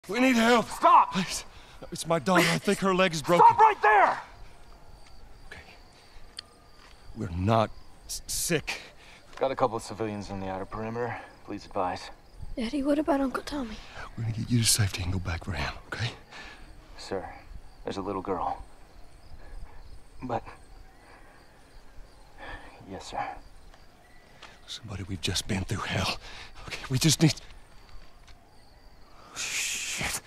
We need help. Stop! Please. It's my daughter. I think her leg is broken. Stop right there! Okay. We're not sick. Got a couple of civilians in the outer perimeter. Please advise. Daddy, what about Uncle Tommy? We're gonna get you to safety and go back for him, okay? Sir, there's a little girl. But... Yes, sir. Somebody, we've just been through hell. Okay, we just need... Oh, shit.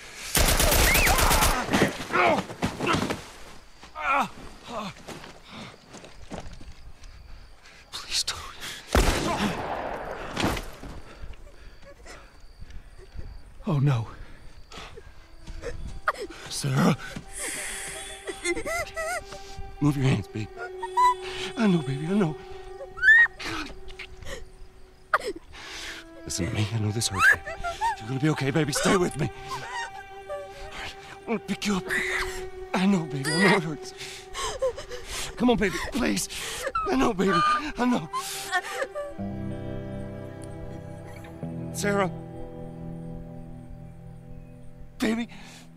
Please don't. Oh, no. Sarah. Move your hands, baby. I know, baby, I know. God. Listen to me. I know this hurts you. You're gonna be okay, baby. Stay with me. All right, I'm gonna pick you up. I know, baby. I know it hurts. Come on, baby. Please. I know, baby. I know. Sarah. Baby.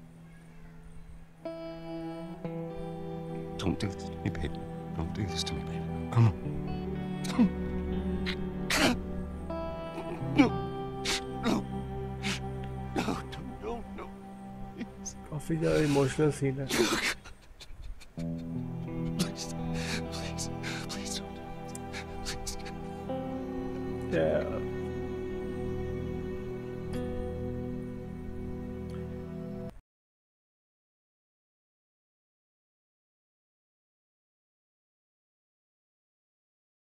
Don't do this to me, baby. Don't do this to me, baby. Come on. No. No. No, no, no. Please. काफी ज़्यादा emotional scene है. Please. Please. Please don't. Please. Yeah.